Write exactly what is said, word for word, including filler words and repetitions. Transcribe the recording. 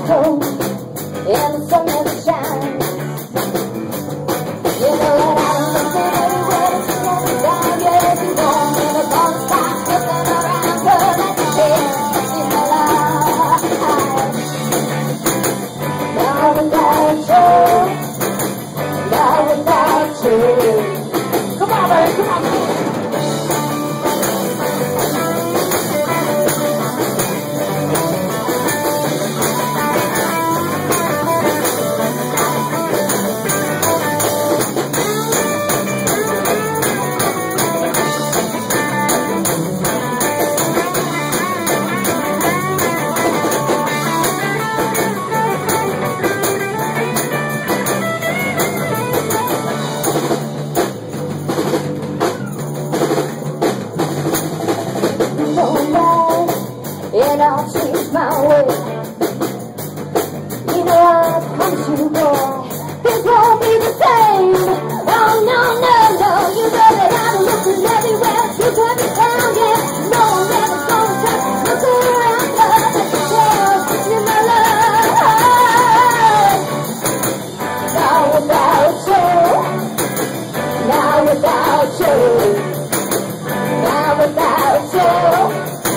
cold and the sun never shines. You know that I'm looking everywhere to see every time you're every home in a ball stop looking around for that chance in my life. Now without you, now without you. Come on, baby, come on. And I'll change my way. You know I promise you, boy, this won't be the same. Oh no, no, no, you know that I've been looking everywhere. You can't be found, yeah. No one ever gonna touch. Look around, love, but the chaos in my life. Now without you, now without you, now without you.